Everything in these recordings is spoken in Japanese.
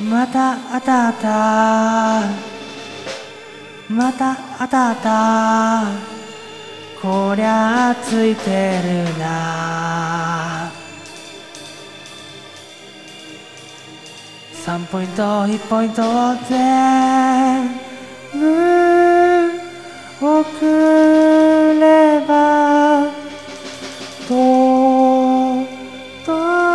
またあたったまたあたったこりゃついてるな3ポイント1ポイントを全部送ればトート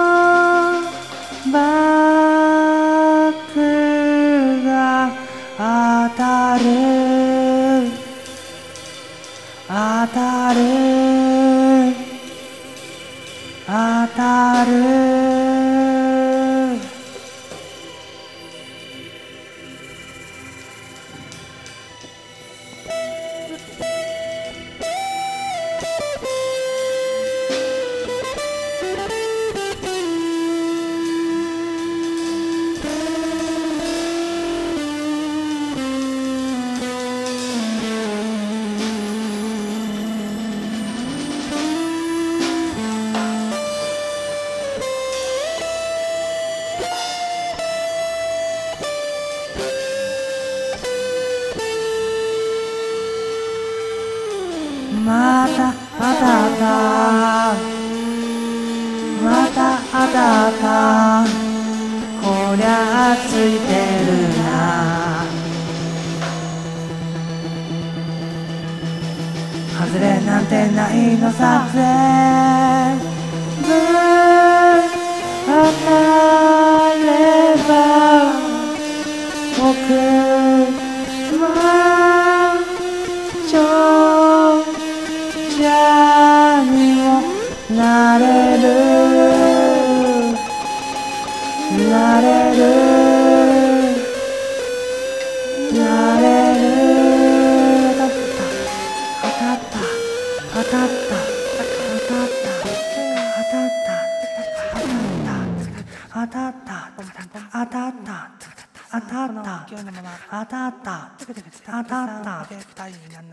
バッグが当たる当たる当たるまた当たったまた当たったこりゃついてるなはずれなんてないのさ全部当たれば僕はじゃにもなれるなれるなれる当たった当たった当たった当たった当たった当たった当たった当たった当たった当たった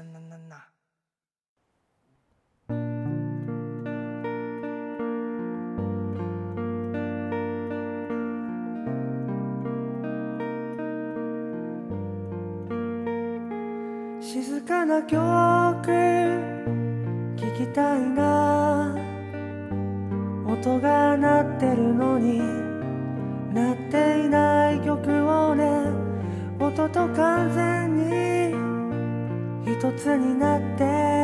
静かな曲聴きたいな音が鳴ってるのに鳴っていない曲をね音と完全に一つになって